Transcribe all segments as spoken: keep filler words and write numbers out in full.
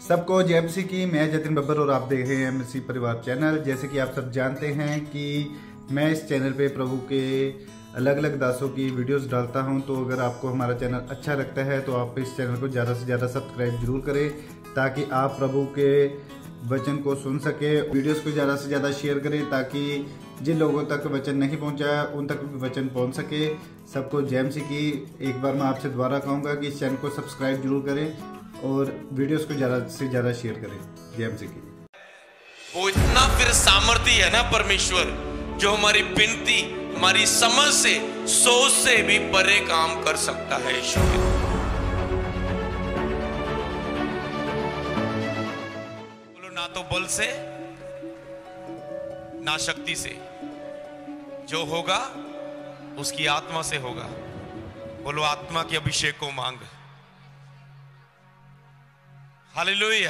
सबको जय मसीह की। मैं जतिन बब्बर और आप देख रहे हैं मसीह परिवार चैनल। जैसे कि आप सब जानते हैं कि मैं इस चैनल पे प्रभु के अलग अलग दासों की वीडियोस डालता हूं, तो अगर आपको हमारा चैनल अच्छा लगता है तो आप इस चैनल को ज़्यादा से ज़्यादा सब्सक्राइब जरूर करें, ताकि आप प्रभु के वचन को सुन सके। वीडियोस को ज़्यादा से ज़्यादा शेयर करें ताकि जिन लोगों तक वचन नहीं पहुंचा उन तक भी वचन पहुंच सके। सबको जय मसीह की। एक बार मैं आपसे दोबारा कहूँगा कि इस चैनल को सब्सक्राइब जरूर करें और वीडियोस को ज़्यादा से ज़्यादा शेयर करें। जय मसीह की। वो इतना फिर सामर्थ्य है ना परमेश्वर, जो हमारी विनती, हमारी समझ से, सोच से भी परे काम कर सकता है। यीशु बोलो, ना तो बल से ना शक्ति से, जो होगा उसकी आत्मा से होगा। बोलो, आत्मा के अभिषेक को मांग। हालेलुया।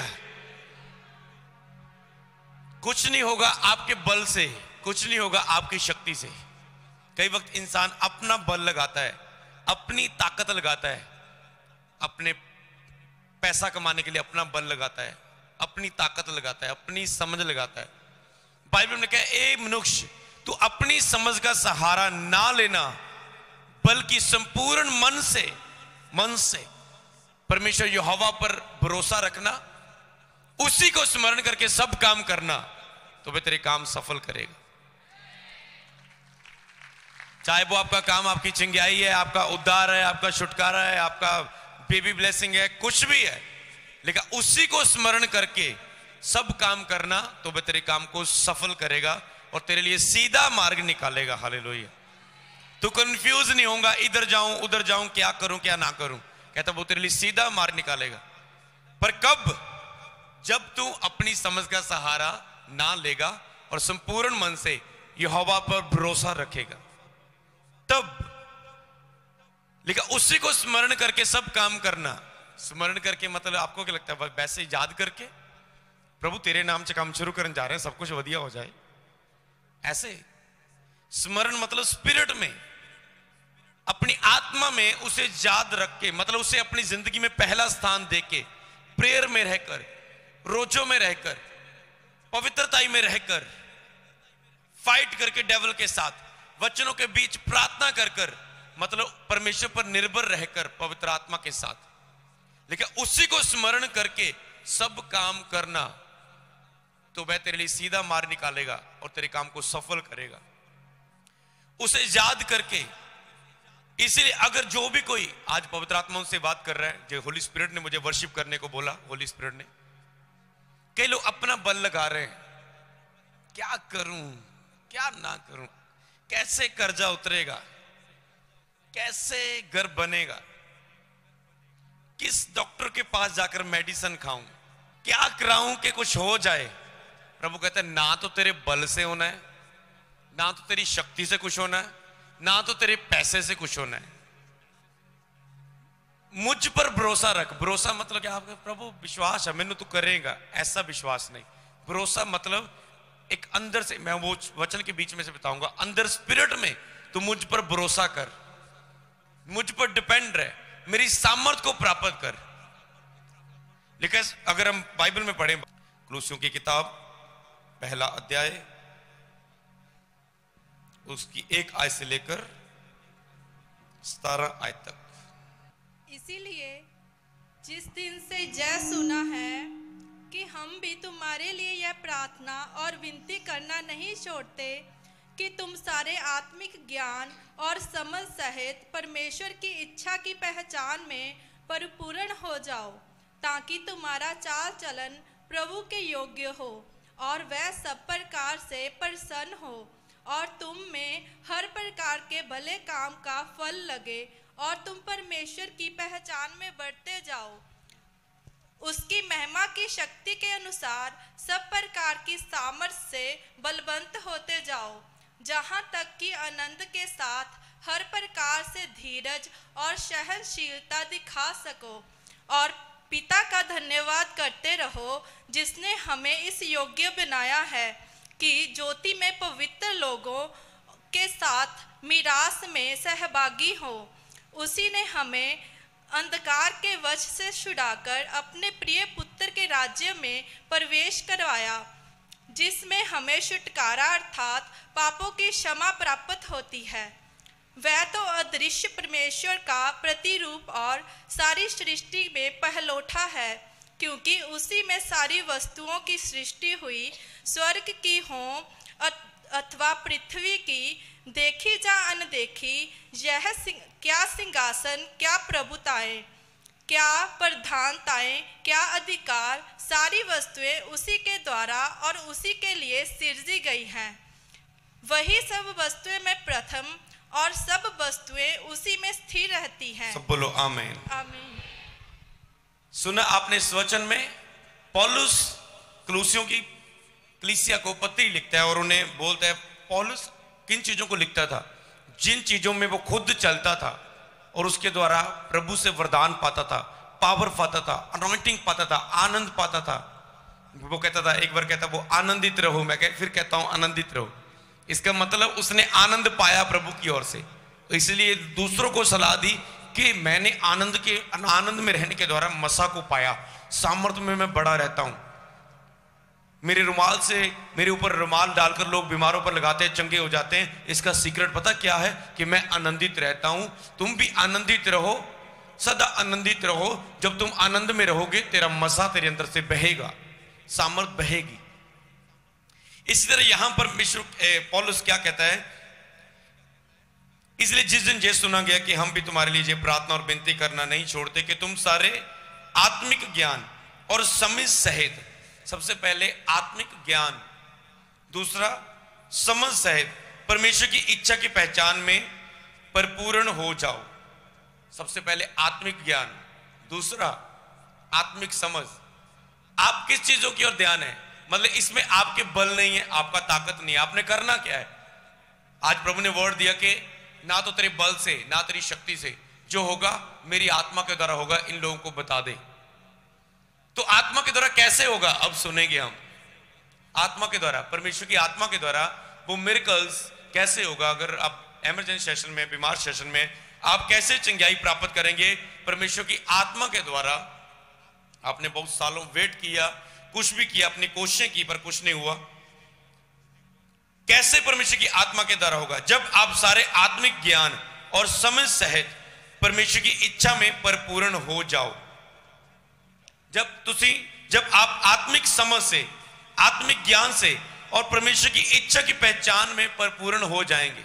कुछ नहीं होगा आपके बल से, कुछ नहीं होगा आपकी शक्ति से। कई वक्त इंसान अपना बल लगाता है, अपनी ताकत लगाता है, अपने पैसा कमाने के लिए अपना बल लगाता है, अपनी ताकत लगाता है, अपनी समझ लगाता है। बाइबल में कहा, ए मनुष्य, तू अपनी समझ का सहारा ना लेना, बल्कि संपूर्ण मन से मन से परमेश्वर यहोवा पर भरोसा रखना, उसी को स्मरण करके सब काम करना, तो वह तेरे काम सफल करेगा। चाहे वो आपका काम आपकी चिंगाई है, आपका उद्धार है, आपका छुटकारा है, आपका बेबी ब्लेसिंग है, कुछ भी है, लेकिन उसी को स्मरण करके सब काम करना, तो वह तेरे काम को सफल करेगा और तेरे लिए सीधा मार्ग निकालेगा। हालेलुया। तू कंफ्यूज नहीं होगा, इधर जाऊं उधर जाऊं, क्या करूं क्या ना करूं। कहता वो तेरे लिए सीधा मार्ग निकालेगा। पर कब? जब तू अपनी समझ का सहारा ना लेगा और संपूर्ण मन से यहोवा पर भरोसा रखेगा, तब। लेकिन उसी को स्मरण करके सब काम करना। स्मरण करके मतलब आपको क्या लगता है, वैसे ही याद करके प्रभु तेरे नाम से काम शुरू करने जा रहे हैं, सब कुछ वधिया हो जाए, ऐसे? स्मरण मतलब स्पिरिट में, अपनी आत्मा में उसे याद रख के, मतलब उसे अपनी जिंदगी में पहला स्थान देके, प्रेयर में रहकर, रोजों में रहकर, पवित्रताई में रहकर, फाइट करके डेविल के साथ, वचनों के बीच प्रार्थना कर कर, मतलब परमेश्वर पर निर्भर रहकर पवित्र आत्मा के साथ। लेकिन उसी को स्मरण करके सब काम करना, तो वह तेरे लिए सीधा मार्ग निकालेगा और तेरे काम को सफल करेगा, उसे याद करके। इसलिए अगर जो भी कोई आज पवित्र आत्मा से बात कर रहा है, जो होली स्पिरिट ने मुझे वर्शिप करने को बोला, होली स्पिरिट ने, कई लोग अपना बल लगा रहे हैं, क्या करूं क्या ना करूं, कैसे कर्जा उतरेगा, कैसे घर बनेगा, किस डॉक्टर के पास जाकर मेडिसिन खाऊं, क्या कराऊं कि कुछ हो जाए। प्रभु कहते हैं, ना तो तेरे बल से होना है, ना तो तेरी शक्ति से कुछ होना है, ना तो तेरे पैसे से कुछ होना है। मुझ पर भरोसा रख। भरोसा मतलब क्या? आपका प्रभु विश्वास है, मैंने तू करेगा, ऐसा विश्वास नहीं। भरोसा मतलब एक अंदर से, मैं वो वचन के बीच में से बताऊंगा, अंदर स्पिरिट में तू मुझ पर भरोसा कर, मुझ पर डिपेंड रहे, मेरी सामर्थ को प्राप्त कर। लेकिन अगर हम बाइबल में पढ़ें, कुलुस्सियों की किताब पहला अध्याय, उसकी एक आयत से लेकर सतारह आयत तक। इसीलिए जिस दिन से जय सुना है कि हम भी तुम्हारे लिए यह प्रार्थना और विनती करना नहीं छोड़ते कि तुम सारे आत्मिक ज्ञान और समझ सहित परमेश्वर की इच्छा की पहचान में परिपूर्ण हो जाओ, ताकि तुम्हारा चाल चलन प्रभु के योग्य हो और वह सब प्रकार से प्रसन्न हो, और तुम में हर प्रकार के भले काम का फल लगे, और तुम परमेश्वर की पहचान में बढ़ते जाओ, उसकी महिमा की शक्ति के अनुसार सब प्रकार की सामर्थ्य से बलवंत होते जाओ, जहाँ तक कि आनंद के साथ हर प्रकार से धीरज और सहनशीलता दिखा सको, और पिता का धन्यवाद करते रहो, जिसने हमें इस योग्य बनाया है कि ज्योति में पवित्र लोगों के साथ मीरास में सहभागी हो। उसी ने हमें अंधकार के वश से छुड़ाकर अपने प्रिय पुत्र के राज्य में प्रवेश करवाया, जिसमें हमें छुटकारा अर्थात पापों की क्षमा प्राप्त होती है। वह तो अदृश्य परमेश्वर का प्रतिरूप और सारी सृष्टि में पहलौठा है, क्योंकि उसी में सारी वस्तुओं की सृष्टि हुई, स्वर्ग की हो अथवा पृथ्वी की, देखी जा अनदेखी। यह सिंग, क्या सिंहासन, क्या प्रभुताएं, क्या प्रधानताएं, क्या अधिकार, सारी वस्तुएं उसी के द्वारा और उसी के लिए सिरजी गई हैं। वही सब वस्तुएं में प्रथम और सब वस्तुएं उसी में स्थिर रहती हैं। सब बोलो आमीन। आमीन। सुना आपने इस वचन में पौलुस कलूसियों की कलीसिया को पत्री लिखता है और उन्हें बोलता है, पौलुस किन चीजों को लिखता था? जिन चीजों में वो खुद चलता था और उसके द्वारा प्रभु से वरदान पाता था, पावर पाता था, अनॉइंटिंग पाता था, आनंद पाता था। वो कहता था, एक बार कहता वो आनंदित रहो, मैं कह, फिर कहता हूं आनंदित रहो। इसका मतलब उसने आनंद पाया प्रभु की ओर से, तो इसलिए दूसरों को सलाह दी कि मैंने आनंद के आनंद में रहने के द्वारा मसा को पाया, सामर्थ्य में मैं बड़ा रहता हूं। मेरे रुमाल से, मेरे ऊपर रुमाल डालकर लोग बीमारों पर लगाते हैं, चंगे हो जाते हैं। इसका सीक्रेट पता क्या है? कि मैं आनंदित रहता हूं। तुम भी आनंदित रहो, सदा आनंदित रहो। जब तुम आनंद में रहोगे, तेरा मसा तेरे अंदर से बहेगा, सामर्थ बहेगी। इसी तरह यहां पर परमेश्वर पौलुस क्या कहता है? इसलिए जिस दिन ये सुना गया कि हम भी तुम्हारे लिए ये प्रार्थना और विनती करना नहीं छोड़ते कि तुम सारे आत्मिक ज्ञान और समझ सहित, सबसे पहले आत्मिक ज्ञान, दूसरा समझ सहित परमेश्वर की इच्छा की पहचान में परिपूर्ण हो जाओ। सबसे पहले आत्मिक ज्ञान, दूसरा आत्मिक समझ। आप किस चीजों की ओर ध्यान है? मतलब इसमें आपके बल नहीं है, आपका ताकत नहीं है। आपने करना क्या है? आज प्रभु ने वर्ड दिया कि ना तो तेरे बल से, ना तेरी शक्ति से, जो होगा मेरी आत्मा के द्वारा होगा, इन लोगों को बता दे। तो आत्मा के द्वारा कैसे होगा? अब सुनेंगे हम। आत्मा के द्वारा, परमेश्वर की आत्मा के द्वारा वो मिरेकल्स कैसे होगा? अगर आप इमरजेंसी सेशन में, बीमार सेशन में, आप कैसे चंगाई प्राप्त करेंगे? परमेश्वर की आत्मा के द्वारा। आपने बहुत सालों वेट किया, कुछ भी किया, अपनी कोशिशें की, पर कुछ नहीं हुआ। कैसे परमेश्वर की आत्मा के द्वारा होगा? जब आप सारे आत्मिक ज्ञान और समझ सहित परमेश्वर की इच्छा में परिपूर्ण हो जाओ। जब तुसी जब आप आत्मिक समझ से, आत्मिक ज्ञान से और परमेश्वर की इच्छा की पहचान में परिपूर्ण हो जाएंगे,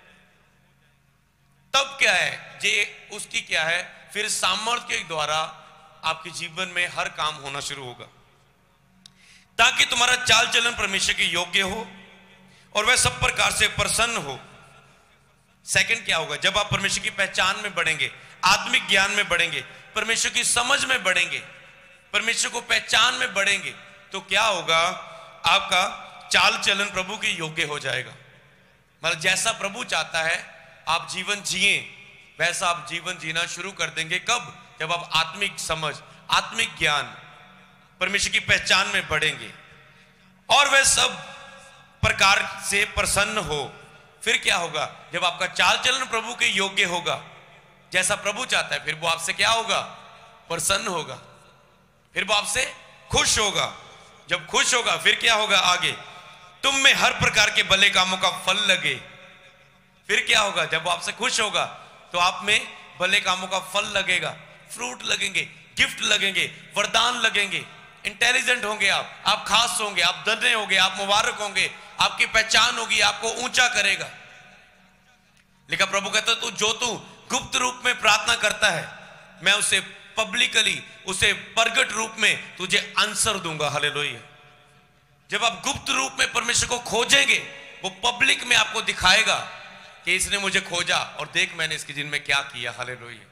तब क्या है? ये उसकी क्या है? फिर सामर्थ्य के द्वारा आपके जीवन में हर काम होना शुरू होगा, ताकि तुम्हारा चाल चलन परमेश्वर के योग्य हो और वह सब प्रकार से प्रसन्न हो। सेकंड क्या होगा? जब आप परमेश्वर की पहचान में बढ़ेंगे, आत्मिक ज्ञान में बढ़ेंगे, परमेश्वर की समझ में बढ़ेंगे, परमेश्वर को पहचान में बढ़ेंगे, तो क्या होगा? आपका चाल चलन प्रभु के योग्य हो जाएगा। मतलब जैसा प्रभु चाहता है आप जीवन जिए, वैसा आप जीवन जीना शुरू कर देंगे। कब? जब आप आत्मिक समझ, आत्मिक ज्ञान, परमेश्वर की पहचान में बढ़ेंगे और वह सब प्रकार से प्रसन्न हो। फिर क्या होगा? जब आपका चाल चलन प्रभु के योग्य होगा, जैसा प्रभु चाहता है, फिर वो आपसे क्या होगा? प्रसन्न होगा। फिर वो आपसे खुश होगा। जब खुश होगा, फिर क्या होगा? आगे तुम में हर प्रकार के भले कामों का फल लगे। फिर क्या होगा? जब वो आपसे खुश होगा तो आप में भले कामों का फल लगेगा, फ्रूट लगेंगे, गिफ्ट लगेंगे, वरदान लगेंगे, इंटेलिजेंट होंगे आप आप खास होंगे, आप धन्य होंगे, आप मुबारक होंगे, आपकी पहचान होगी, आपको ऊंचा करेगा। लेकिन प्रभु कहता है, तू जो तू गुप्त रूप में प्रार्थना करता है, मैं उसे पब्लिकली, उसे प्रगट रूप में तुझे आंसर दूंगा। हालेलुया। जब आप गुप्त रूप में परमेश्वर को खोजेंगे, वो पब्लिक में आपको दिखाएगा कि इसने मुझे खोजा और देख मैंने इसके जिन में क्या किया। हालेलुया।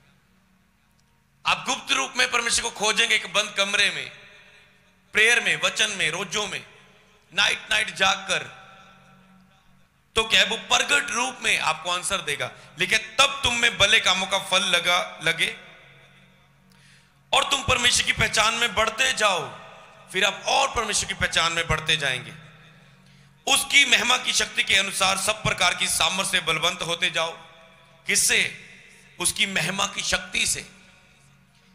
आप गुप्त रूप में परमेश्वर को खोजेंगे, एक बंद कमरे में, प्रेयर में, वचन में, रोजों में, नाइट नाइट जागकर, तो क्या है? वो प्रगट रूप में आपको आंसर देगा। लेकिन तब तुम में भले कामों का फल लगा लगे और तुम परमेश्वर की पहचान में बढ़ते जाओ। फिर आप और परमेश्वर की पहचान में बढ़ते जाएंगे। उसकी महिमा की शक्ति के अनुसार सब प्रकार की सामर्थ्य से बलवंत होते जाओ। किससे? उसकी महिमा की शक्ति से,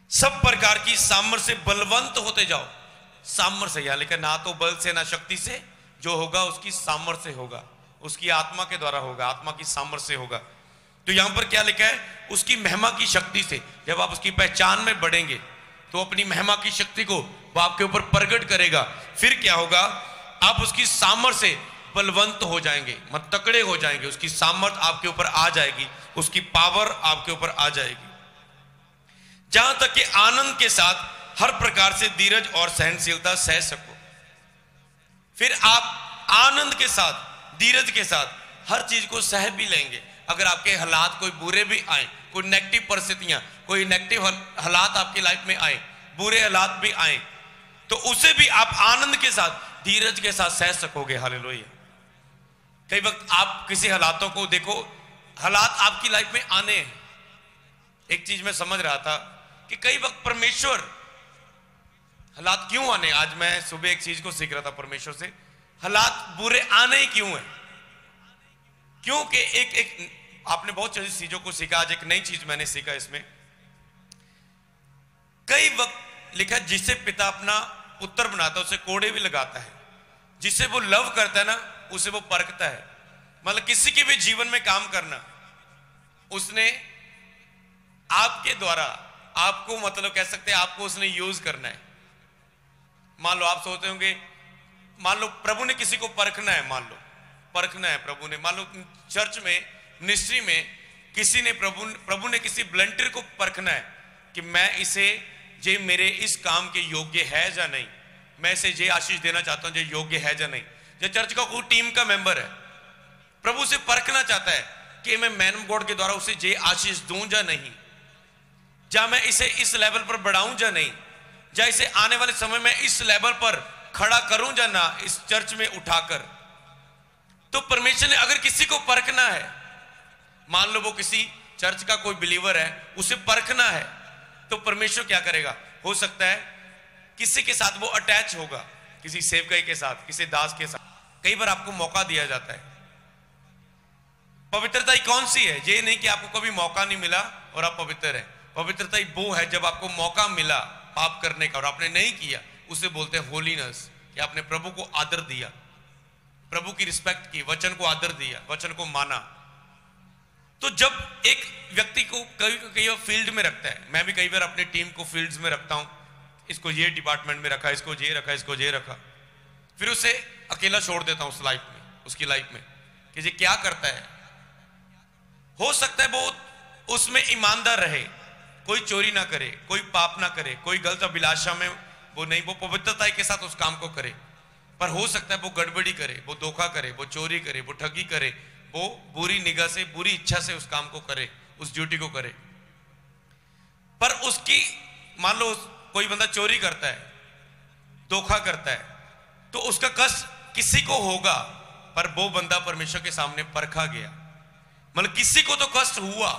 सब प्रकार की सामर्थ्य से बलवंत होते जाओ। सामर्थ्य से यहां लिखा, ना तो बल से ना शक्ति से, जो होगा उसकी सामर्थ्य से होगा, उसकी आत्मा के द्वारा होगा, आत्मा की सामर्थ्य से होगा। तो यहां पर क्या लिखा है, उसकी महिमा की शक्ति से। जब आप उसकी पहचान में बढ़ेंगे तो अपनी महिमा की शक्ति को वो आपके ऊपर प्रकट करेगा। फिर क्या होगा, आप उसकी सामर्थ्य से बलवंत हो जाएंगे, मत तकड़े हो जाएंगे, उसकी सामर्थ्य आपके ऊपर आ जाएगी, उसकी पावर आपके ऊपर आ जाएगी। जहां तक कि आनंद के साथ हर प्रकार से धीरज और सहनशीलता सह सको। फिर आप आनंद के साथ, धीरज के साथ हर चीज को सह भी लेंगे। अगर आपके हालात कोई बुरे भी आए, कोई नेगेटिव परिस्थितियां, कोई नेगेटिव हालात आपकी लाइफ में आए, बुरे हालात भी आए, तो उसे भी आप आनंद के साथ, धीरज के साथ सह सकोगे। हालेलुया। कई वक्त आप किसी हालातों को देखो, हालात आपकी लाइफ में आने हैं। एक चीज मैं समझ रहा था कि कई वक्त परमेश्वर हालात क्यों आने, आज मैं सुबह एक चीज को सीख रहा था परमेश्वर से, हालात बुरे आने ही क्यों है? क्योंकि एक एक आपने बहुत चीजों को सीखा, आज एक नई चीज मैंने सीखा इसमें। कई वक्त लिखा, जिसे पिता अपना पुत्र बनाता है उसे कोड़े भी लगाता है, जिसे वो लव करता है ना उसे वो परखता है। मतलब किसी के भी जीवन में काम करना, उसने आपके द्वारा आपको, मतलब कह सकते हैं आपको उसने यूज करना है। मान लो आप सोचते होंगे, मान लो प्रभु ने किसी को परखना है, मान लो परखना है प्रभु ने, मान लो चर्च में, मिनिस्ट्री में किसी ने, प्रभु प्रभु ने किसी वॉलंटियर को परखना है कि मैं इसे, जे मेरे इस काम के योग्य है या नहीं, मैं इसे जे आशीष देना चाहता हूं, जे योग्य है या नहीं। जो चर्च का कोई टीम का मेंबर है, प्रभु से परखना चाहता है कि मैं मैन ऑफ गॉड के द्वारा उसे जे आशीष दूं या नहीं, या मैं इसे इस लेवल पर बढ़ाऊं या नहीं, या इसे आने वाले समय में इस लेवल पर खड़ा करूं या ना, इस चर्च में उठाकर। तो परमेश्वर ने अगर किसी को परखना है, मान लो वो किसी चर्च का कोई बिलीवर है, उसे परखना है, तो परमेश्वर क्या करेगा? हो सकता है किसी के साथ वो अटैच होगा, किसी सेवकाई के साथ, किसी दास के साथ। कई बार आपको मौका दिया जाता है। पवित्रता ही कौन सी है? ये नहीं कि आपको कभी मौका नहीं मिला और आप पवित्र हैं। पवित्रता ही वो है जब आपको मौका मिला पाप करने का और आपने नहीं किया, उसे बोलते हैं होलीनेस, कि आपने प्रभु को आदर दिया, प्रभु की रिस्पेक्ट की, वचन को आदर दिया, वचन को माना। तो जब एक व्यक्ति को कई कई फील्ड में रखता है, मैं भी कई बार अपनी टीम को फील्ड्स में रखता हूं, इसको ये डिपार्टमेंट में रखा, इसको ये रखा, इसको ये रखा, फिर उसे अकेला छोड़ देता हूं उस लाइफ में, उसकी लाइफ में, कि ये क्या करता है। हो सकता है वो उसमें ईमानदार रहे, कोई चोरी ना करे, कोई पाप ना करे, कोई गलत अभिलाषा में वो नहीं, वो पवित्रता के साथ उस काम को करे। पर हो सकता है वो गड़बड़ी करे, वो धोखा करे, वो चोरी करे, वो ठगी करे, वो बुरी निगाह से, बुरी इच्छा से उस काम को करे, उस ड्यूटी को करे। पर उसकी, मान लो कोई बंदा चोरी करता है, धोखा करता है, तो उसका कष्ट किसी को होगा, पर वो बंदा परमेश्वर के सामने परखा गया। मतलब किसी को तो कष्ट हुआ,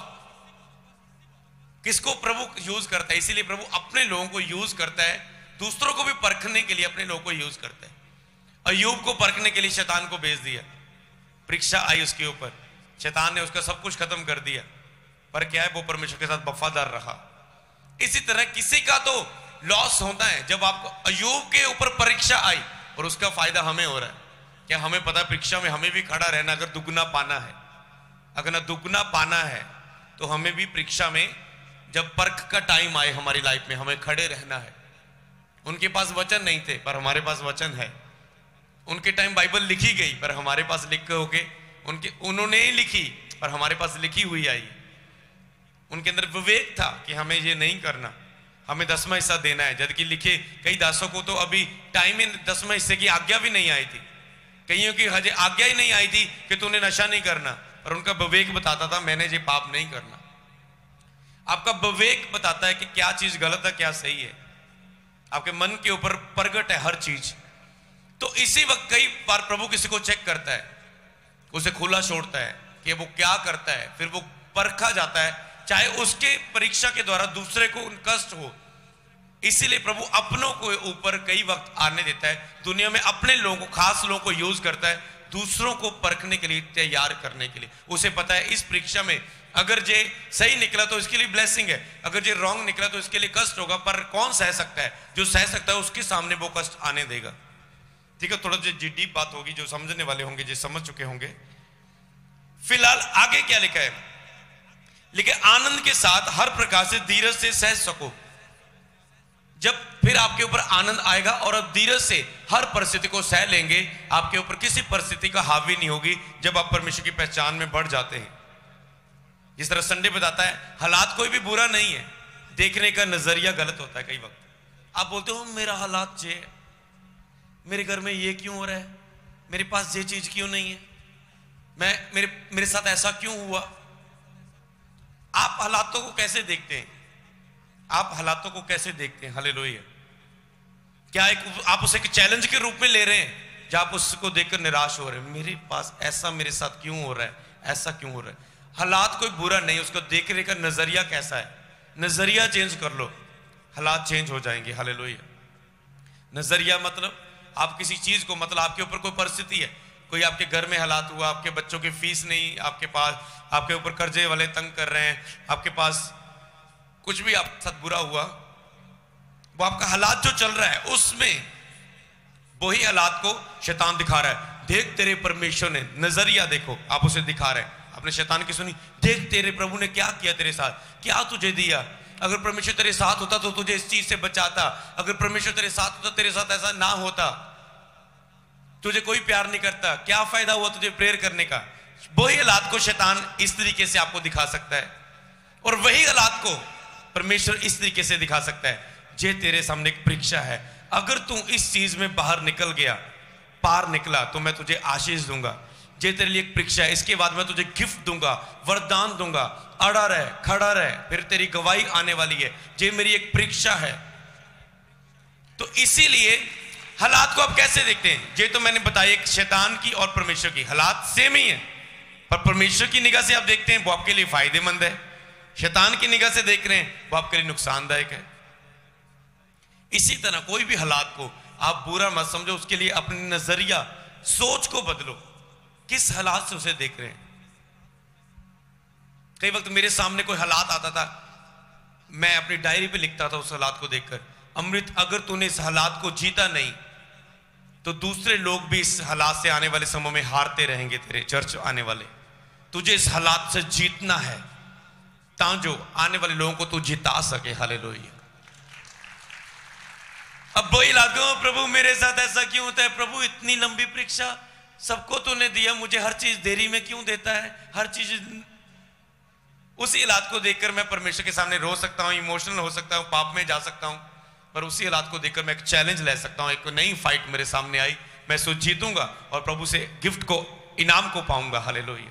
किसको प्रभु यूज करता है। इसीलिए प्रभु अपने लोगों को यूज करता है, दूसरों को भी परखने के लिए अपने लोगों को यूज करता है। अय्यूब को परखने के लिए शैतान को भेज दिया, परीक्षा आई उसके ऊपर, शैतान ने उसका सब कुछ खत्म कर दिया, पर क्या है, वो परमेश्वर के साथ वफादार रहा। इसी तरह किसी का तो लॉस होता है। जब आपको अय्यूब के ऊपर परीक्षा आई और उसका फायदा हमें हो रहा है, क्या हमें पता है परीक्षा में हमें भी खड़ा रहना, अगर दुगना पाना है, अगर ना दुगना पाना है तो हमें भी परीक्षा में, जब परख का टाइम आए हमारी लाइफ में, हमें खड़े रहना है। उनके पास वचन नहीं थे, पर हमारे पास वचन है। उनके टाइम बाइबल लिखी गई, पर हमारे पास लिख होके, उनके उन्होंने ही लिखी, पर हमारे पास लिखी हुई आई। उनके अंदर विवेक था कि हमें ये नहीं करना, हमें दसवां हिस्सा देना है। जबकि लिखे कई दासों को तो अभी टाइम में दसवां हिस्से की आज्ञा भी नहीं आई थी, कईयों की हजे आज्ञा ही नहीं आई थी कि तूने नशा नहीं करना, पर उनका विवेक बताता था मैंने ये पाप नहीं करना। आपका विवेक बताता है कि क्या चीज गलत है, क्या सही है। आपके मन के ऊपर प्रगट है हर चीज। तो इसी वक्त कई बार प्रभु किसी को चेक करता है, उसे खुला छोड़ता है कि वो क्या करता है, फिर वो परखा जाता है, चाहे उसके परीक्षा के द्वारा दूसरे को कष्ट हो। इसीलिए प्रभु अपनों को ऊपर कई वक्त आने देता है, दुनिया में अपने लोगों को, खास लोगों को यूज करता है, दूसरों को परखने के लिए, तैयार करने के लिए। उसे पता है इस परीक्षा में अगर जे सही निकला तो इसके लिए ब्लेसिंग है, अगर जे रॉन्ग निकला तो इसके लिए कष्ट होगा। पर कौन सह सकता है? जो सह सकता है उसके सामने वो कष्ट आने देगा। ठीक है, थोड़ा जो डीप बात होगी, जो समझने वाले होंगे, जो समझ चुके होंगे। फिलहाल आगे क्या लिखा है? लिखे आनंद के साथ हर प्रकार से धीरज से सह सको। जब फिर आपके ऊपर आनंद आएगा और अब धीरज से हर परिस्थिति को सह लेंगे, आपके ऊपर किसी परिस्थिति का हावी नहीं होगी जब आप परमेश्वर की पहचान में बढ़ जाते हैं। जिस तरह संडे बताता है, हालात कोई भी बुरा नहीं है, देखने का नजरिया गलत होता है। कई वक्त आप बोलते हो मेरा हालात ये, मेरे घर में ये क्यों हो रहा है, मेरे पास ये चीज क्यों नहीं है, मैं मेरे मेरे साथ ऐसा क्यों हुआ। आप हालातों को कैसे देखते हैं? आप हालातों को कैसे देखते हैं? हालेलुया। क्या एक आप उसे एक चैलेंज के रूप में ले रहे हैं, जब आप उसको देखकर निराश हो रहे हैं, मेरे पास ऐसा मेरे साथ क्यों हो रहा है, ऐसा क्यों हो रहा है। हालात कोई बुरा नहीं, उसको देखने का नजरिया कैसा है। नजरिया चेंज कर लो, हालात चेंज हो जाएंगे। हालेलुया। नजरिया मतलब आप किसी चीज को, मतलब आपके ऊपर कोई परिस्थिति है, कोई आपके घर में हालात हुआ, आपके बच्चों की फीस नहीं, आपके पास आपके ऊपर कर्जे वाले तंग कर रहे हैं, आपके पास कुछ भी आपके साथ बुरा हुआ, वो आपका हालात जो चल रहा है उसमें वही हालात को शैतान दिखा रहा है। देख तेरे परमेश्वर ने, नजरिया देखो, आप उसे दिखा रहे हैं। आपने शैतान की सुनी, देख तेरे प्रभु ने क्या किया तेरे साथ, क्या तुझे दिया। अगर परमेश्वर तेरे साथ होता तो तुझे इस चीज से बचाता, अगर परमेश्वर तेरे साथ होता तेरे साथ ऐसा ना होता, तुझे कोई प्यार नहीं करता, क्या फायदा हुआ तुझे प्रेयर करने का। वही हालात को शैतान इस तरीके से आपको दिखा सकता है, और वही हालात को परमेश्वर इस तरीके से दिखा सकता है। जे तेरे सामने एक परीक्षा है, अगर तू इस चीज में बाहर निकल गया, पार निकला, तो मैं तुझे आशीष दूंगा। जे तेरे लिए एक परीक्षा है, इसके बाद मैं तुझे गिफ्ट दूंगा, वरदान दूंगा, अड़ा रहे, खड़ा रहे, फिर तेरी गवाही आने वाली है। जे मेरी एक परीक्षा है। तो इसीलिए हालात को आप कैसे देखते हैं? ये तो मैंने बताया, एक शैतान की और परमेश्वर की हालात सेम ही है, पर परमेश्वर की निगाह से आप देखते हैं वो आपके लिए फायदेमंद है, शैतान की निगाह से देख रहे हैं वो आपके लिए नुकसानदायक है। इसी तरह कोई भी हालात को आप बुरा मत समझो, उसके लिए अपनी नजरिया, सोच को बदलो। किस हालात से उसे देख रहे हैं? कई वक्त मेरे सामने कोई हालात आता था, मैं अपनी डायरी पे लिखता था उस हालात को देखकर, अमृत अगर तूने इस हालात को जीता नहीं तो दूसरे लोग भी इस हालात से आने वाले समय में हारते रहेंगे। तेरे चर्च आने वाले, तुझे इस हालात से जीतना है ताकि आने वाले लोगों को तू जिता सके। हालेलुया। अब वही लागू, प्रभु मेरे साथ ऐसा क्यों होता है, प्रभु इतनी लंबी परीक्षा सबको तूने दिया, मुझे हर चीज देरी में क्यों देता है, हर चीज। उसी हालात को देखकर मैं परमेश्वर के सामने रो सकता हूं, इमोशनल हो सकता हूं, पाप में जा सकता हूं, पर उसी हालात को देखकर मैं एक चैलेंज ले सकता हूं। एक नई फाइट मेरे सामने आई, मैं सो जीतूंगा और प्रभु से गिफ्ट को, इनाम को पाऊंगा। हालेलुया।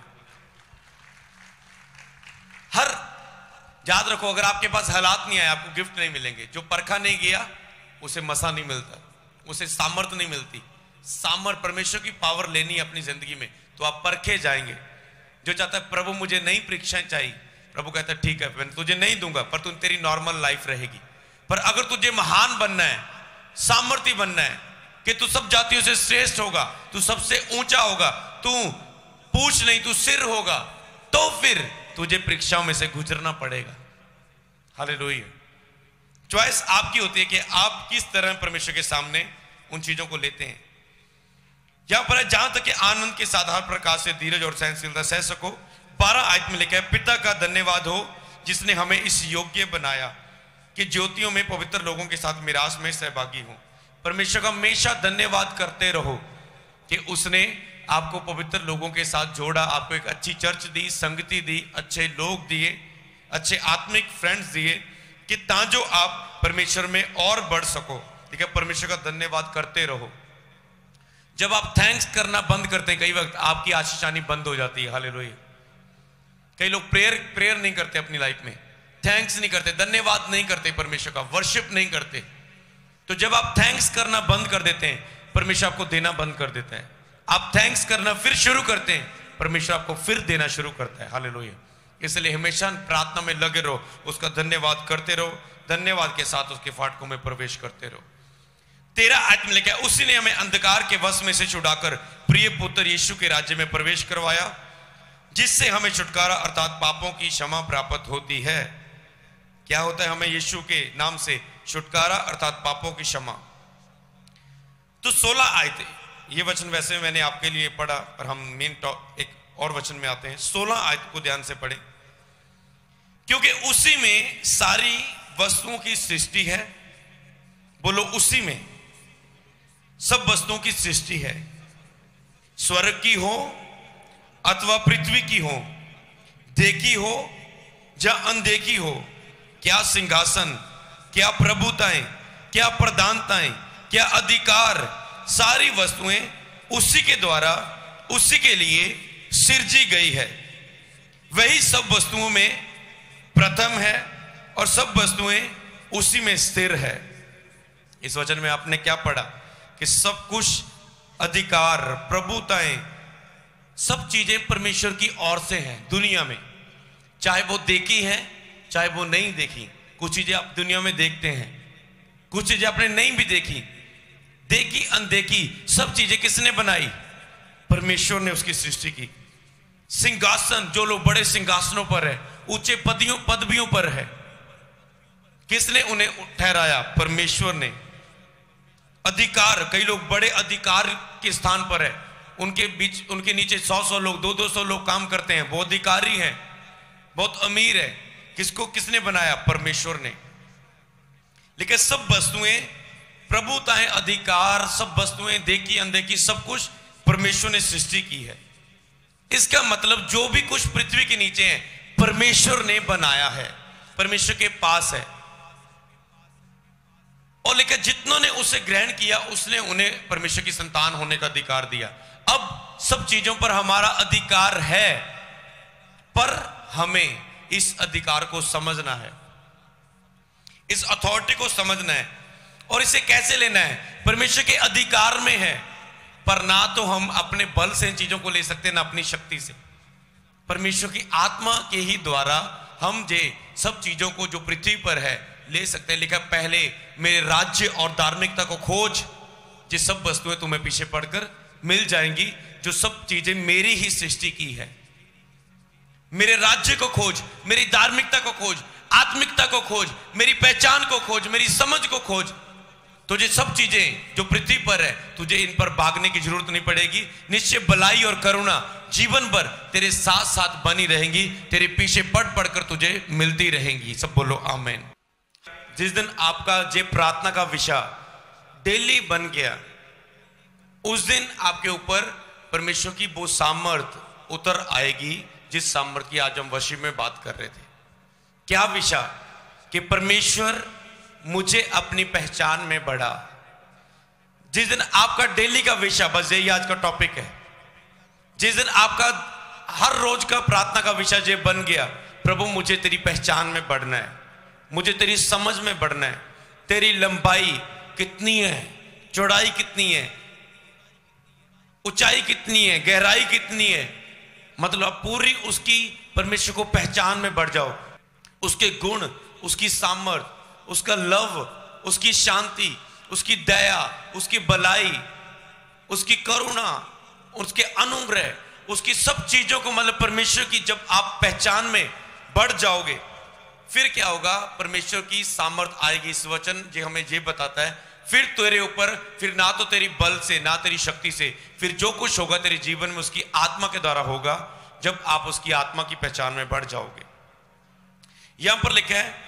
हर याद रखो, अगर आपके पास हालात नहीं आए आपको गिफ्ट नहीं मिलेंगे। जो परखा नहीं गया उसे मसा नहीं मिलता, उसे सामर्थ नहीं मिलती। सामर्थ, परमेश्वर की पावर लेनी है अपनी जिंदगी में तो आप परखे जाएंगे। जो चाहता है प्रभु मुझे नई परीक्षाएं चाहिए, प्रभु कहता है ठीक है मैं तुझे नहीं दूंगा, पर तू तेरी नॉर्मल लाइफ रहेगी। पर अगर तुझे महान बनना है, सामर्थ्य बनना है कि तू सब जातियों से श्रेष्ठ होगा, तू सबसे ऊंचा होगा, तू पूछ नहीं तू सिर होगा, तो फिर तुझे परीक्षाओं में से गुजरना पड़ेगा। हालेलुया। चॉइस आपकी होती है कि आप किस तरह परमेश्वर के सामने उन चीजों को लेते हैं। यहां पर जहां तक कि आनंद के साथ हर प्रकार से धीरज और सहनशीलता सह सको। बारह आयत में लिखा है, पिता का धन्यवाद हो जिसने हमें इस योग्य बनाया कि ज्योतियों में पवित्र लोगों के साथ मिरास में सहभागी हो। परमेश्वर का हमेशा धन्यवाद करते रहो कि उसने आपको पवित्र लोगों के साथ जोड़ा, आपको एक अच्छी चर्च दी, संगति दी, अच्छे लोग दिए, अच्छे आत्मिक फ्रेंड्स दिए कि ताजो आप परमेश्वर में और बढ़ सको। ठीक है, परमेश्वर का धन्यवाद करते रहो। जब आप थैंक्स करना बंद करते हैं, कई वक्त आपकी आशीष आनी बंद हो जाती है। हालेलुया। कई लोग प्रेयर प्रेयर नहीं करते अपनी लाइफ में, थैंक्स नहीं करते, धन्यवाद नहीं करते, परमेश्वर का वर्शिप नहीं करते। तो जब आप थैंक्स करना बंद कर देते हैं, परमेश्वर आपको देना बंद कर देता है। आप थैंक्स करना फिर शुरू करते हैं, परमेश्वर आपको फिर देना शुरू करता है। हालेलुया। इसलिए हमेशा प्रार्थना में लगे रहो, उसका धन्यवाद करते रहो, धन्यवाद के साथ उसके फाटकों में प्रवेश करते रहो। तेरा आत्म लिखा है, उसी ने हमें अंधकार के वश में से छुड़ाकर प्रिय पुत्र यीशु के राज्य में प्रवेश करवाया। जिससे हमें छुटकारा अर्थात पापों की क्षमा प्राप्त होती है। क्या होता है हमें यीशु के नाम से? छुटकारा अर्थात पापों की क्षमा। तो सोलह आयतें, ये वचन वैसे मैंने आपके लिए पढ़ा, पर हम मेन एक और वचन में आते हैं। सोलह आयत को ध्यान से पढ़ें, क्योंकि उसी में सारी वस्तुओं की सृष्टि है। बोलो, उसी में सब वस्तुओं की सृष्टि है, स्वर्ग की हो अथवा पृथ्वी की हो, देखी हो या अनदेखी हो, क्या सिंहासन, क्या प्रभुताएं, क्या प्रधानताएं, क्या अधिकार, सारी वस्तुएं उसी के द्वारा उसी के लिए सिरजी गई है। वही सब वस्तुओं में प्रथम है और सब वस्तुएं उसी में स्थिर है। इस वचन में आपने क्या पढ़ा कि सब कुछ, अधिकार, प्रभुताएं, सब चीजें परमेश्वर की ओर से हैं दुनिया में, चाहे वो देखी है चाहे वो नहीं देखी। कुछ चीजें आप दुनिया में देखते हैं, कुछ चीजें आपने नहीं भी देखी, देखी अनदेखी, सब चीजें किसने बनाई? परमेश्वर ने उसकी सृष्टि की। सिंहासन, जो लोग बड़े सिंहासनों पर है, ऊंचे पदियों पदवियों पर है, किसने उन्हें ठहराया? परमेश्वर ने। अधिकार, कई लोग बड़े अधिकार के स्थान पर है, उनके बीच उनके नीचे सौ सौ लोग, दो दो सौ लोग काम करते हैं, वो अधिकारी हैं, बहुत अमीर है। किसको किसने बनाया? परमेश्वर ने। लेकिन सब वस्तुएं, प्रभुताएं, अधिकार, सब वस्तुएं देखी अनदेखी, सब कुछ परमेश्वर ने सृष्टि की है। इसका मतलब जो भी कुछ पृथ्वी के नीचे है परमेश्वर ने बनाया है, परमेश्वर के पास है। और लेकिन जितनों ने उसे ग्रहण किया उसने उन्हें परमेश्वर की संतान होने का अधिकार दिया। अब सब चीजों पर हमारा अधिकार है, पर हमें इस अधिकार को समझना है, इस अथॉरिटी को समझना है। और इसे कैसे लेना है? परमेश्वर के अधिकार में है, पर ना तो हम अपने बल से इन चीजों को ले सकते, ना अपनी शक्ति से। परमेश्वर की आत्मा के ही द्वारा हम जे सब चीजों को जो पृथ्वी पर है ले सकते हैं। लिखा, पहले मेरे राज्य और धार्मिकता को खोज, ये सब वस्तुएं तुम्हें पीछे पड़कर मिल जाएंगी, जो सब चीजें मेरी ही सृष्टि की है। मेरे राज्य को खोज, मेरी धार्मिकता को खोज, आत्मिकता को खोज, मेरी पहचान को खोज, मेरी समझ को खोज, तुझे सब चीजें जो पृथ्वी पर है, तुझे इन पर भागने की जरूरत नहीं पड़ेगी। निश्चय भलाई और करुणा जीवन भर तेरे साथ साथ बनी रहेंगी, तेरे पीछे पड़ पड़कर तुझे मिलती रहेंगी। सब बोलो आमीन। जिस दिन आपका जे प्रार्थना का विषय डेली बन गया, उस दिन आपके ऊपर परमेश्वर की वो सामर्थ उतर आएगी, जिस सामर्थ की आज हम वशी में बात कर रहे थे। क्या विषय? कि परमेश्वर मुझे अपनी पहचान में बढ़ा। जिस दिन आपका डेली का विषय, बस यही आज का टॉपिक है, जिस दिन आपका हर रोज का प्रार्थना का विषय ये बन गया, प्रभु मुझे तेरी पहचान में बढ़ना है, मुझे तेरी समझ में बढ़ना है, तेरी लंबाई कितनी है, चौड़ाई कितनी है, ऊंचाई कितनी है, गहराई कितनी है, मतलब पूरी उसकी परमेश्वर को पहचान में बढ़ जाओ। उसके गुण, उसकी सामर्थ, उसका लव, उसकी शांति, उसकी दया, उसकी भलाई, उसकी करुणा, उसके अनुग्रह, उसकी सब चीजों को, मतलब परमेश्वर की जब आप पहचान में बढ़ जाओगे, फिर क्या होगा? परमेश्वर की सामर्थ आएगी। इस वचन जो हमें ये बताता है, फिर तेरे ऊपर, फिर ना तो तेरी बल से ना तेरी शक्ति से, फिर जो कुछ होगा तेरे जीवन में उसकी आत्मा के द्वारा होगा, जब आप उसकी आत्मा की पहचान में बढ़ जाओगे। यहां पर लिखा है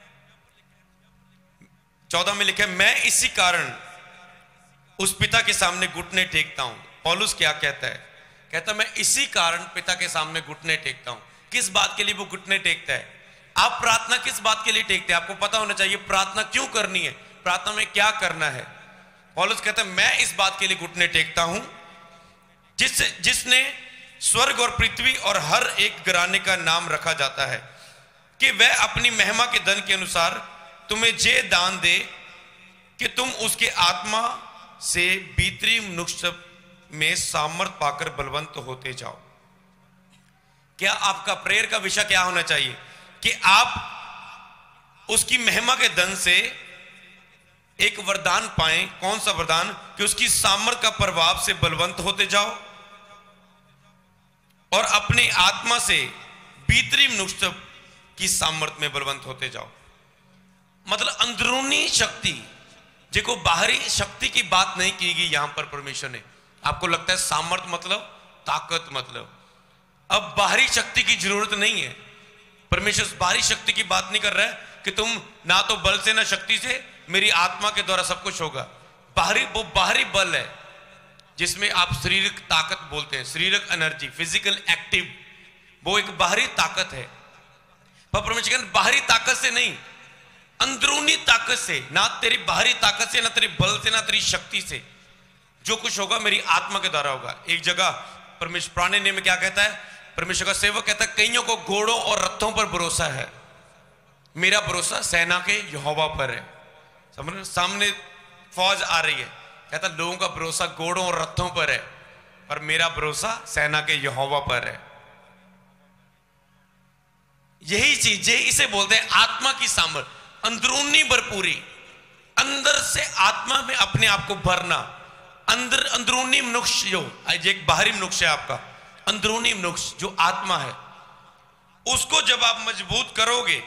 चौदह में लिखा है, मैं इसी कारण उस पिता के सामने घुटने टेकता हूं। पौलुस क्या कहता है? कहता है मैं इसी कारण पिता के सामने घुटने टेकता हूं। किस बात के लिए वो घुटने टेकता है? आप प्रार्थना किस बात के लिए टेकते हैं? आपको पता होना चाहिए प्रार्थना क्यों करनी है, प्रार्थना में क्या करना है। पौलुस कहता है मैं इस बात के लिए घुटने टेकता हूं जिस जिसने स्वर्ग और पृथ्वी और हर एक घराने का नाम रखा जाता है, कि वह अपनी महिमा के धन के अनुसार तुम्हें जे दान दे कि तुम उसके आत्मा से भीतरी मनुष्य में सामर्थ पाकर बलवंत होते जाओ। क्या आपका प्रेयर का विषय क्या होना चाहिए? कि आप उसकी महिमा के धन से एक वरदान पाएं। कौन सा वरदान? कि उसकी सामर्थ का प्रभाव से बलवंत होते जाओ। और अपनी आत्मा से भीतरी मनुष्य की सामर्थ्य में बलवंत होते जाओ। मतलब अंदरूनी शक्ति, देखो बाहरी शक्ति की बात नहीं की गई यहां पर परमेश्वर ने। आपको लगता है सामर्थ्य मतलब ताकत, मतलब अब बाहरी शक्ति की जरूरत नहीं है। परमेश्वर बाहरी शक्ति की बात नहीं कर रहा है कि तुम ना तो बल से ना शक्ति से, मेरी आत्मा के द्वारा सब कुछ होगा। बाहरी, वो बाहरी बल है जिसमें आप शारीरिक ताकत बोलते हैं, शारीरिक एनर्जी, फिजिकल एक्टिव, वो एक बाहरी ताकत है। पर परमेश्वर कहते बाहरी ताकत से नहीं, अंदरूनी ताकत से, ना तेरी बाहरी ताकत से, ना तेरी बल से, ना तेरी शक्ति से, जो कुछ होगा मेरी आत्मा के द्वारा होगा। एक जगह परमेश्वर पुराने नियम में क्या कहता है, परमेश्वर का सेवक कहता है कईयों को घोड़ों और रथों पर भरोसा है, मेरा भरोसा सेना के यहोवा पर है। समझ, सामने फौज आ रही है, कहता लोगों का भरोसा घोड़ों और रथों पर है, पर मेरा भरोसा सेना के यहोवा पर है। यही चीज, इसे बोलते हैं आत्मा की सामर्थ्य, अंदरूनी भरपूरी, अंदर से आत्मा में अपने आप को भरना। अंदर अंदरूनी मनुष्य जो एक बाहरी मनुष्य है आपका, अंदरूनी मनुष्य जो आत्मा है, उसको जब आप मजबूत करोगे,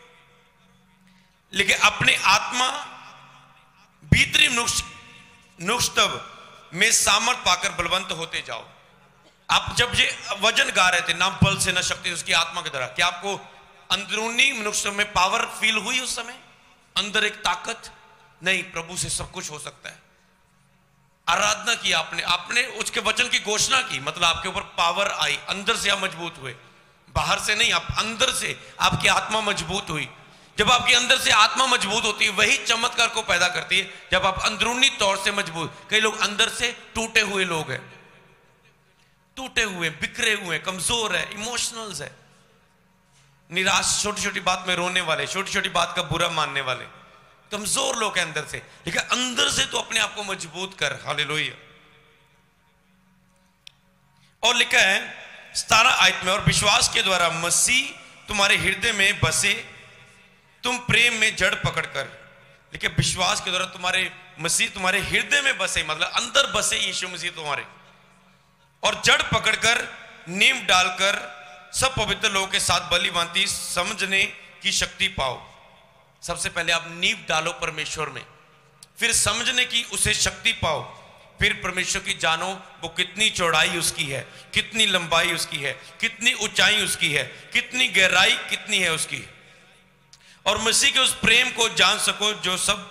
लेकिन अपने आत्मा भीतरी मनुष्य नुष्टव में सामर्थ पाकर बलवंत होते जाओ। आप जब ये वजन गा रहे थे, ना बल से ना शक्ति से, उसकी आत्मा की तरह, क्या आपको अंदरूनी मनुष्य में पावर फील हुई उस समय? अंदर एक ताकत? नहीं, प्रभु से सब कुछ हो सकता है। आराधना की आपने, आपने उसके वचन की घोषणा की, मतलब आपके ऊपर पावर आई, अंदर से आप मजबूत हुए, बाहर से नहीं, आप अंदर से आपकी आत्मा मजबूत हुई। जब आपके अंदर से आत्मा मजबूत होती है, वही चमत्कार को पैदा करती है जब आप अंदरूनी तौर से मजबूत। कई लोग अंदर से टूटे हुए लोग हैं, टूटे हुए, बिखरे हुए, कमजोर है, इमोशनल्स है, निराश, छोटी छोटी बात में रोने वाले, छोटी छोटी बात का बुरा मानने वाले, कमजोर लोग हैं अंदर से। लेकिन अंदर से तो अपने आप को मजबूत कर। हालेलुया। और लिखा है सतारह आयत में, और विश्वास के द्वारा मसीह तुम्हारे हृदय में बसे, तुम प्रेम में जड़ पकड़कर। देखिए, विश्वास के द्वारा तुम्हारे मसीह तुम्हारे हृदय में बसे, मतलब अंदर बसे यीशु मसीह तुम्हारे, और जड़ पकड़कर नींव डालकर सब पवित्र लोगों के साथ भली भांति समझने की शक्ति पाओ। सबसे पहले आप नींव डालो परमेश्वर में, फिर समझने की उसे शक्ति पाओ, फिर परमेश्वर की जानो वो कितनी चौड़ाई उसकी है, कितनी लंबाई उसकी है, कितनी ऊंचाई उसकी है, कितनी गहराई कितनी है उसकी, और मसीह के उस प्रेम को जान सको जो सब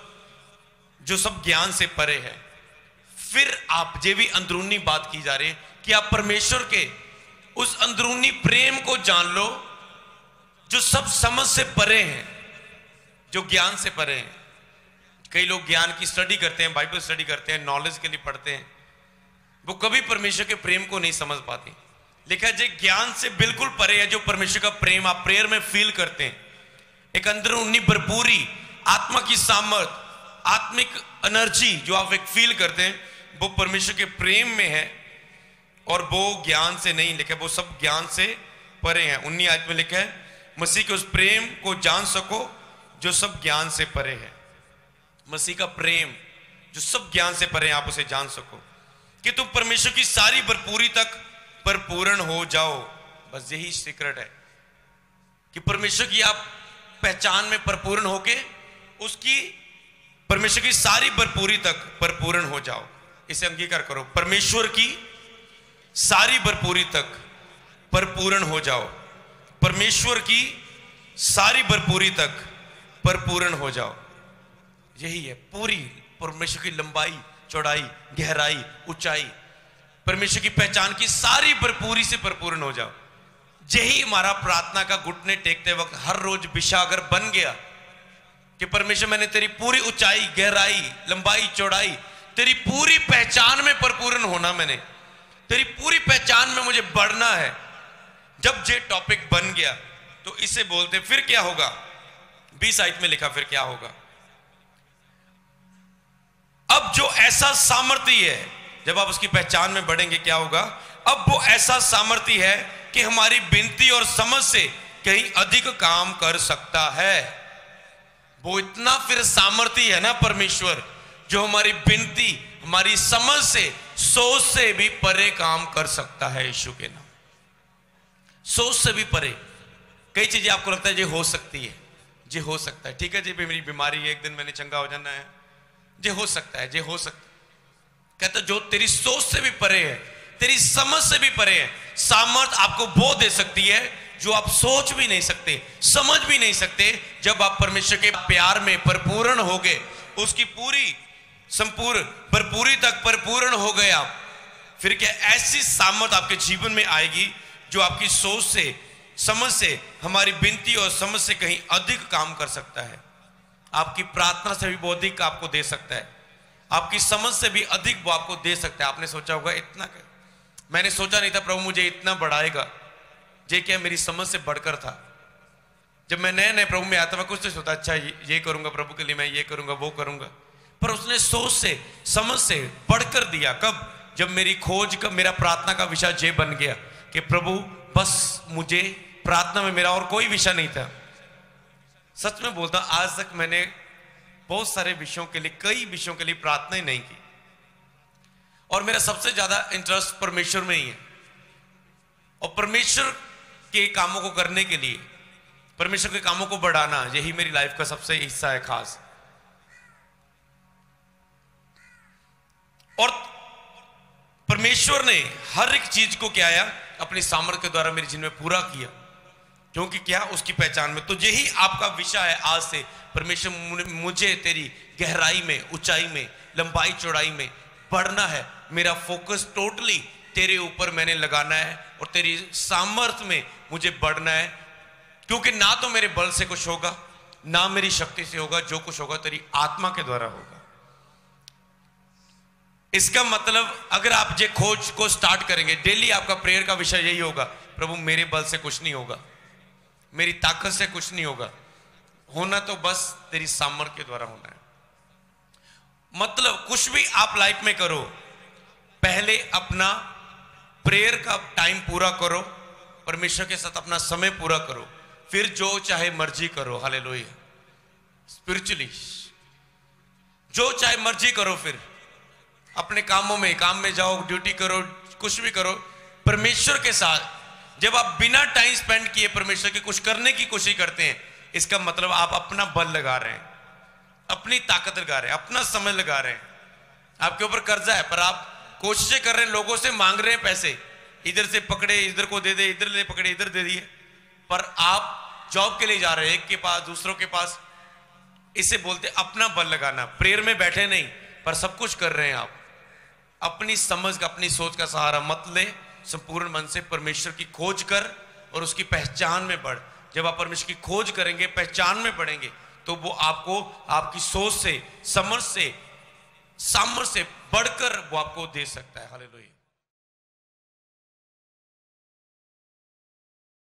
जो सब ज्ञान से परे है। फिर आप, ये भी अंदरूनी बात की जा रही है कि आप परमेश्वर के उस अंदरूनी प्रेम को जान लो जो सब समझ से परे हैं, जो ज्ञान से परे हैं। कई लोग ज्ञान की स्टडी करते हैं, बाइबल स्टडी करते हैं, नॉलेज के लिए पढ़ते हैं, वो कभी परमेश्वर के प्रेम को नहीं समझ पाते। लेकिन जो ज्ञान से बिल्कुल परे है, जो परमेश्वर का प्रेम आप प्रेयर में फील करते हैं, एक अंदरूनी भरपूरी, आत्मा की सामर्थ, आत्मिक एनर्जी जो आप एक फील करते हैं, वो परमेश्वर के प्रेम में है, और वो ज्ञान से नहीं, लिखा वो सब ज्ञान से परे हैं। उन्नीस आयत में लिखा है मसीह के उस प्रेम को जान सको जो सब ज्ञान से परे है। मसीह का प्रेम जो सब ज्ञान से परे है, आप उसे जान सको कि तुम परमेश्वर की सारी भरपूरी तक परिपूर्ण हो जाओ। बस यही सीक्रेट है कि परमेश्वर की आप पहचान में परिपूर्ण होके उसकी, परमेश्वर की सारी भरपूरी तक परिपूर्ण हो जाओ। इसे अंगीकार करो, परमेश्वर की सारी भरपूरी तक परिपूर्ण हो जाओ, परमेश्वर की सारी भरपूरी तक परिपूर्ण हो जाओ। यही है पूरी परमेश्वर की लंबाई, चौड़ाई, गहराई, ऊंचाई, परमेश्वर की पहचान की सारी भरपूरी से परिपूर्ण हो जाओ। यही हमारा प्रार्थना का घुटने टेकते वक्त हर रोज विषय अगर बन गया कि परमेश्वर मैंने तेरी पूरी ऊंचाई, गहराई, लंबाई, चौड़ाई, तेरी पूरी पहचान में परिपूर्ण होना, मैंने तेरी पूरी पहचान में मुझे बढ़ना है। जब ये टॉपिक बन गया तो इसे बोलते फिर क्या होगा। बीस आयत में लिखा फिर क्या होगा। अब जो ऐसा सामर्थ्य है, जब आप उसकी पहचान में बढ़ेंगे, क्या होगा। अब वो ऐसा सामर्थ्य है कि हमारी विनती और समझ से कहीं अधिक काम कर सकता है। वो इतना फिर सामर्थ्य है ना परमेश्वर, जो हमारी विनती, हमारी समझ से, सोच से भी परे काम कर सकता है। यीशु के नाम। सोच से भी परे कई चीजें आपको लगता है ये हो सकती है, ये हो सकता है, ठीक है जी मेरी बीमारी है, एक दिन मैंने चंगा हो जाना है, ये हो सकता है, ये हो सकता है। कहता जो तेरी सोच से भी परे है, तेरी समझ से भी परे है, सामर्थ आपको वो दे सकती है जो आप सोच भी नहीं सकते, समझ भी नहीं सकते। जब आप परमेश्वर के प्यार में परिपूर्ण हो गए, उसकी पूरी संपूर्ण भरपूरी तक परिपूर्ण हो गए आप, फिर क्या ऐसी सामर्थ आपके जीवन में आएगी जो आपकी सोच से, समझ से, हमारी विनती और समझ से कहीं अधिक काम कर सकता है। आपकी प्रार्थना से भी वो अधिक आपको दे सकता है, आपकी समझ से भी अधिक वो आपको दे सकता है। आपने सोचा होगा इतना कर, मैंने सोचा नहीं था प्रभु मुझे इतना बढ़ाएगा, ये क्या मेरी समझ से बढ़कर था। जब मैं नए नए प्रभु में आता मैं कुछ नहीं सोचा, अच्छा ये करूंगा प्रभु के लिए, मैं ये करूंगा वो करूंगा, पर उसने सोच से, समझ से बढ़कर दिया। कब? जब मेरी खोज का, मेरा प्रार्थना का विषय ये बन गया कि प्रभु बस मुझे प्रार्थना में, मेरा और कोई विषय नहीं था। सच में बोलता हूं, आज तक मैंने बहुत सारे विषयों के लिए, कई विषयों के लिए प्रार्थना ही नहीं की, और मेरा सबसे ज्यादा इंटरेस्ट परमेश्वर में ही है। और परमेश्वर के कामों को करने के लिए, परमेश्वर के कामों को बढ़ाना, यही मेरी लाइफ का सबसे हिस्सा है खास। और परमेश्वर ने हर एक चीज को क्या आया अपनी सामर्थ्य के द्वारा मेरे जीवन में पूरा किया, क्योंकि क्या उसकी पहचान में। तो यही आपका विषय है आज से, परमेश्वर मुझे तेरी गहराई में, ऊंचाई में, लंबाई चौड़ाई में बढ़ना है। मेरा फोकस टोटली तेरे ऊपर मैंने लगाना है और तेरी सामर्थ्य में मुझे बढ़ना है, क्योंकि ना तो मेरे बल से कुछ होगा, ना मेरी शक्ति से होगा, जो कुछ होगा तेरी आत्मा के द्वारा होगा। इसका मतलब अगर आप ये खोज को स्टार्ट करेंगे, डेली आपका प्रेयर का विषय यही होगा, प्रभु मेरे बल से कुछ नहीं होगा, मेरी ताकत से कुछ नहीं होगा, होना तो बस तेरी सामर्थ्य के द्वारा होना है। मतलब कुछ भी आप लाइफ में करो, पहले अपना प्रेयर का टाइम पूरा करो, परमेश्वर के साथ अपना समय पूरा करो, फिर जो चाहे मर्जी करो। हालेलुया। स्पिरिचुअली जो चाहे मर्जी करो, फिर अपने कामों में, काम में जाओ, ड्यूटी करो, कुछ भी करो परमेश्वर के साथ। जब आप बिना टाइम स्पेंड किए परमेश्वर की कुछ करने की कोशिश करते हैं, इसका मतलब आप अपना बल लगा रहे हैं, अपनी ताकत लगा रहे हैं, अपना समय लगा रहे हैं। आपके ऊपर कर्जा है पर आप कोशिशें कर रहे हैं, लोगों से मांग रहे हैं पैसे, इधर से पकड़े इधर को दे दे, इधर ले पकड़े इधर दे दिए, पर आप जॉब के लिए जा रहे हैं, एक के पास दूसरों के पास। इसे बोलते अपना बल लगाना। प्रेयर में बैठे नहीं पर सब कुछ कर रहे हैं आप, अपनी समझ का, अपनी सोच का सहारा मत ले, संपूर्ण मन से परमेश्वर की खोज कर और उसकी पहचान में बढ़। जब आप परमेश्वर की खोज करेंगे, पहचान में बढ़ेंगे, तो वो आपको आपकी सोच से, समझ से, सामर्थ्य से बढ़कर वो आपको दे सकता है। हालेलुया।